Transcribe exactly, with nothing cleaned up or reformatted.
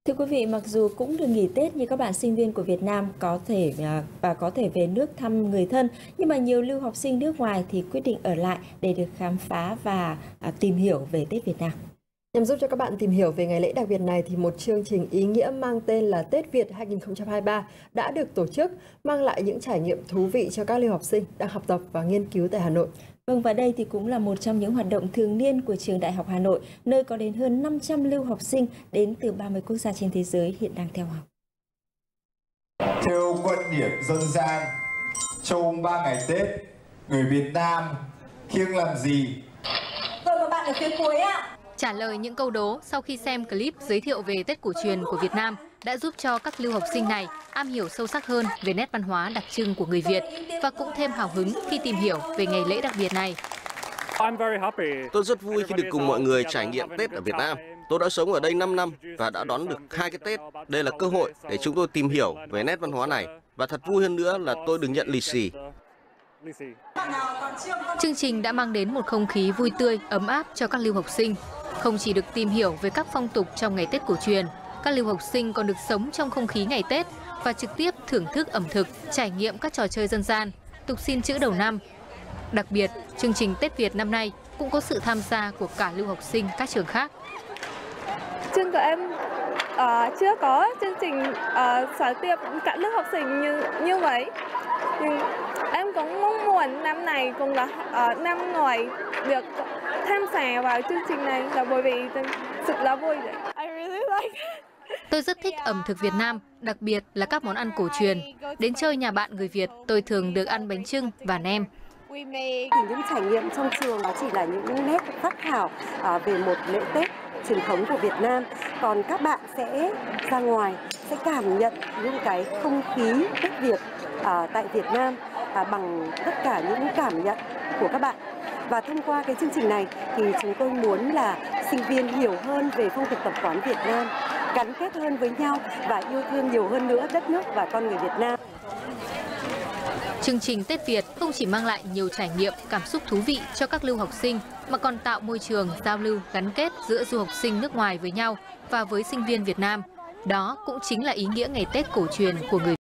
Thưa quý vị, mặc dù cũng được nghỉ Tết nhưng các bạn sinh viên của Việt Nam có thể và có thể về nước thăm người thân, nhưng mà nhiều lưu học sinh nước ngoài thì quyết định ở lại để được khám phá và tìm hiểu về Tết Việt Nam. Nhằm giúp cho các bạn tìm hiểu về ngày lễ đặc biệt này thì một chương trình ý nghĩa mang tên là Tết Việt hai nghìn không trăm hai mươi ba đã được tổ chức, mang lại những trải nghiệm thú vị cho các lưu học sinh đang học tập và nghiên cứu tại Hà Nội. Vâng, và đây thì cũng là một trong những hoạt động thường niên của Trường Đại học Hà Nội, nơi có đến hơn năm trăm lưu học sinh đến từ ba mươi quốc gia trên thế giới hiện đang theo học. Theo quan điểm dân gian, trong ba ngày Tết, người Việt Nam kiêng làm gì? Rồi một bạn ở phía cuối ạ. Trả lời những câu đố sau khi xem clip giới thiệu về Tết cổ truyền của Việt Nam đã giúp cho các lưu học sinh này am hiểu sâu sắc hơn về nét văn hóa đặc trưng của người Việt và cũng thêm hào hứng khi tìm hiểu về ngày lễ đặc biệt này. Tôi rất vui khi được cùng mọi người trải nghiệm Tết ở Việt Nam. Tôi đã sống ở đây năm năm và đã đón được hai cái Tết. Đây là cơ hội để chúng tôi tìm hiểu về nét văn hóa này. Và thật vui hơn nữa là tôi được nhận lì xì. Chương trình đã mang đến một không khí vui tươi, ấm áp cho các lưu học sinh. Không chỉ được tìm hiểu về các phong tục trong ngày Tết cổ truyền, các lưu học sinh còn được sống trong không khí ngày Tết và trực tiếp thưởng thức ẩm thực, trải nghiệm các trò chơi dân gian, tục xin chữ đầu năm. Đặc biệt, chương trình Tết Việt năm nay cũng có sự tham gia của cả lưu học sinh các trường khác. Trường của em uh, chưa có chương trình uh, xóa tiệp cả lớp học sinh như như vậy. Nhưng em cũng mong muốn năm này cũng là uh, năm ngoài được tham gia vào chương trình này là bởi vì thực là vui đấy. I really like it. Tôi rất thích ẩm thực Việt Nam, đặc biệt là các món ăn cổ truyền. Đến chơi nhà bạn người Việt, tôi thường được ăn bánh chưng và nem. Thì những trải nghiệm trong trường đó chỉ là những nét phác thảo về một lễ Tết truyền thống của Việt Nam. Còn các bạn sẽ ra ngoài, sẽ cảm nhận những cái không khí Tết Việt à, tại Việt Nam à, bằng tất cả những cảm nhận của các bạn. Và thông qua cái chương trình này thì chúng tôi muốn là sinh viên hiểu hơn về phong tục tập quán Việt Nam, gắn kết hơn với nhau và yêu thương nhiều hơn nữa đất nước và con người Việt Nam. Chương trình Tết Việt không chỉ mang lại nhiều trải nghiệm, cảm xúc thú vị cho các lưu học sinh, mà còn tạo môi trường giao lưu gắn kết giữa du học sinh nước ngoài với nhau và với sinh viên Việt Nam. Đó cũng chính là ý nghĩa ngày Tết cổ truyền của người